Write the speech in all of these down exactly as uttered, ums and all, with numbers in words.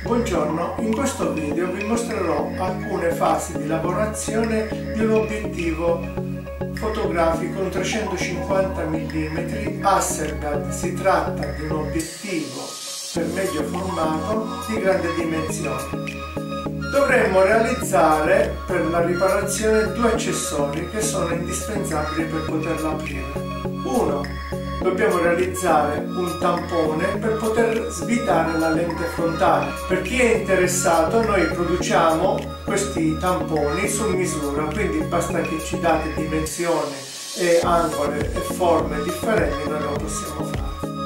Buongiorno, in questo video vi mostrerò alcune fasi di lavorazione di un obiettivo fotografico un trecentocinquanta millimetri Hasselblad. Si tratta di un obiettivo per medio formato di grande dimensione. Dovremmo realizzare per la riparazione due accessori che sono indispensabili per poterla aprire. Uno, dobbiamo realizzare un tampone per poter svitare la lente frontale. Per chi è interessato, noi produciamo questi tamponi su misura, quindi basta che ci date dimensioni e angole e forme differenti, noi lo possiamo fare.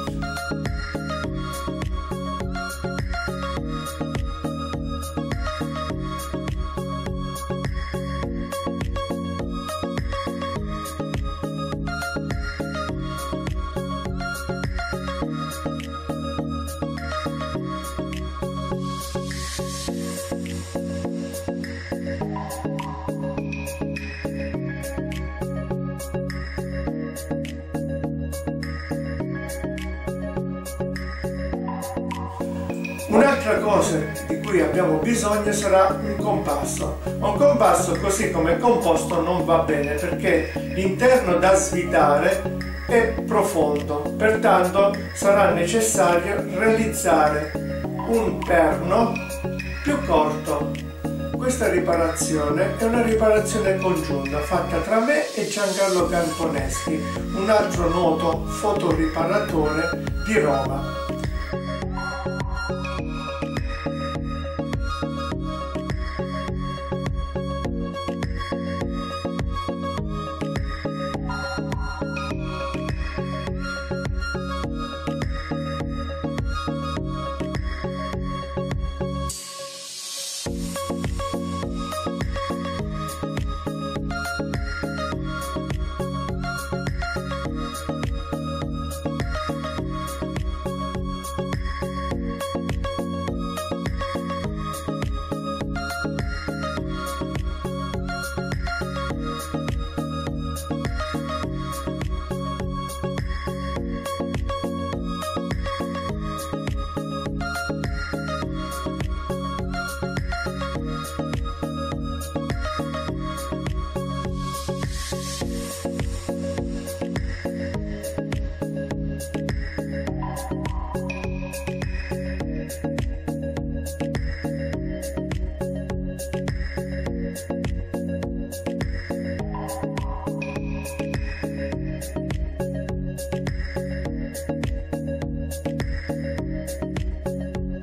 Un'altra cosa di cui abbiamo bisogno sarà un compasso. Un compasso così come composto non va bene perché l'interno da svitare è profondo, pertanto sarà necessario realizzare un perno più corto. Questa riparazione è una riparazione congiunta fatta tra me e Giancarlo Camponeschi, un altro noto fotoriparatore di Roma.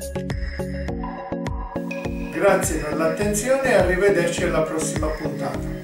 Grazie per l'attenzione e arrivederci alla prossima puntata.